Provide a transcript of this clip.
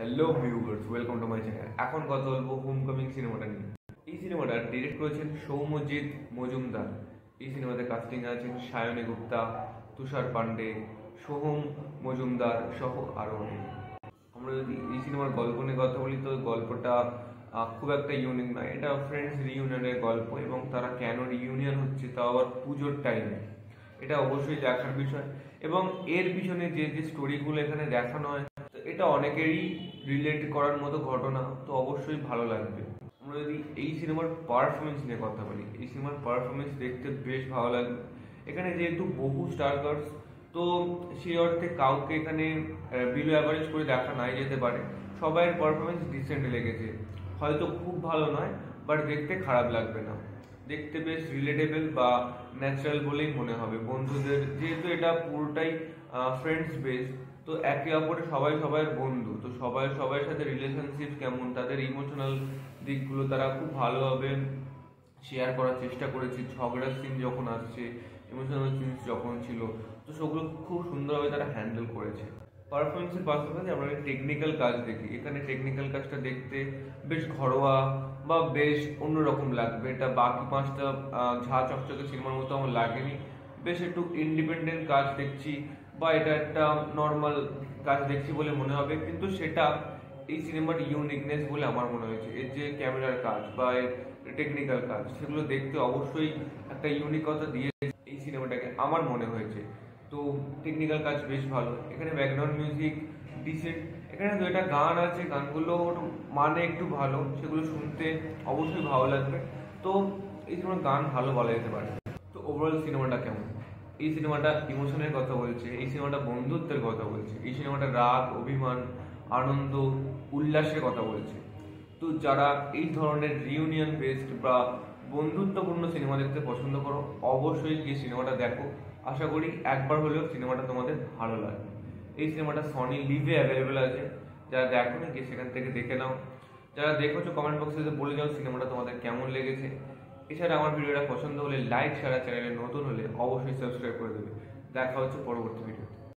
Hello viewers, welcome to my channel. এখন কথা বলবো হোমকামিং সিনেমাটা নিয়ে। এই সিনেমাটা ডিরেক্ট করেছেন সৌম্যজিৎ মজুমদার। এই সিনেমাতে কাস্টিং আছেন সায়নী গুপ্তা, তুষার পান্ডে, সোহম মজুমদার সহ আরও অনেক। আমরা যদি এই সিনেমার গল্প নিয়ে কথা বলি তো গল্পটা খুব একটা ইউনিক নয়। এটা ফ্রেন্ডস রিইউনিয়নের গল্প এবং তারা কেন রিইউনিয়ন হচ্ছে তাও আবার পুজোর টাইমে, এটা অবশ্যই দেখার বিষয়। এবং এর পিছনে যে যে স্টোরিগুলো এখানে দেখানো হয় তো এটা অনেকেরই রিলেট করার মতো ঘটনা, তো অবশ্যই ভালো লাগবে। আমরা যদি এই সিনেমার পারফরমেন্স নিয়ে কথা বলি, এই সিনেমার পারফরমেন্স দেখতে বেশ ভালো লাগবে। এখানে যেহেতু বহু স্টারগার্স, তো সেই অর্থে কাউকে এখানে বিলো অ্যাভারেজ করে দেখা নাই যেতে পারে। সবাইয়ের পারফরমেন্স ডিসেন্ট লেগেছে, হয়তো খুব ভালো নয় বাট দেখতে খারাপ লাগবে না। দেখতে বেশ রিলেটেবল বা ন্যাচারাল বলেই মনে হবে। বন্ধুদের যেহেতু এটা পুরোটাই ফ্রেন্ডস বেস, তো একে অপরে সবাই সবার বন্ধু, তো সবাই সবার সাথে রিলেশনশিপ কেমন, তাদের ইমোশনাল দিকগুলো তারা খুব ভালোভাবে শেয়ার করার চেষ্টা করেছে। ঝগড়ার সিন যখন আসছে, ইমোশনাল সিনস যখন ছিল, তো সেগুলো খুব সুন্দরভাবে তারা হ্যান্ডেল করেছে। পারফরমেন্সের পাশাপাশি আমরা টেকনিক্যাল কাজ দেখি। এখানে টেকনিক্যাল কাজটা দেখতে বেশ ঘরোয়া বা বেশ অন্যরকম লাগবে। এটা বাকি পাঁচটা ঝা চকচকে সিনেমার মতো আমার লাগেনি। বেশ একটু ইন্ডিপেন্ডেন্ট কাজ দেখছি বা এটা একটা নর্মাল কাজ দেখছি বলে মনে হবে, কিন্তু সেটা এই সিনেমার ইউনিকনেস বলে আমার মনে হয়েছে। এর যে ক্যামেরার কাজ বা এর টেকনিক্যাল কাজ, সেগুলো দেখতে অবশ্যই একটা ইউনিকতা দিয়ে এই সিনেমাটাকে আমার মনে হয়েছে। তো টেকনিক্যাল কাজ বেশ ভালো। এখানে ব্যাকগ্রাউন্ড মিউজিক ডিসেন্ট। এখানে তো এটা গান আছে, গানগুলো মানে একটু ভালো, সেগুলো শুনতে অবশ্যই ভালো লাগবে। তো এই সিনেমার গান ভালো বলা যেতে পারে। তো ওভারঅল সিনেমাটা কেমন? এই সিনেমাটা ইমোশনের কথা বলছে, এই সিনেমাটা বন্ধুত্বের কথা বলছে, এই সিনেমাটা রাগ, অভিমান, আনন্দ, উল্লাসের কথা বলছে। তো যারা এই ধরনের রিউনিয়ন বেসড বা বন্ধুত্বপূর্ণ সিনেমা দেখতে পছন্দ করো, অবশ্যই গিয়ে সিনেমাটা দেখো। আশা করি একবার হলেও সিনেমাটা তোমাদের ভালো লাগবে। এই সিনেমাটা সনি লিভে অ্যাভেলেবেল আছে, যারা দেখো না গিয়ে সেখান থেকে দেখে নাও। যারা দেখেছো কমেন্ট বক্সে বলে যাও সিনেমাটা তোমাদের কেমন লেগেছে। এছাড়া আমার ভিডিওটা পছন্দ হলে লাইক, সারা চ্যানেলে নতুন হলে অবশ্যই সাবস্ক্রাইব করে দেবে। দেখা হচ্ছে পরবর্তী ভিডিওতে।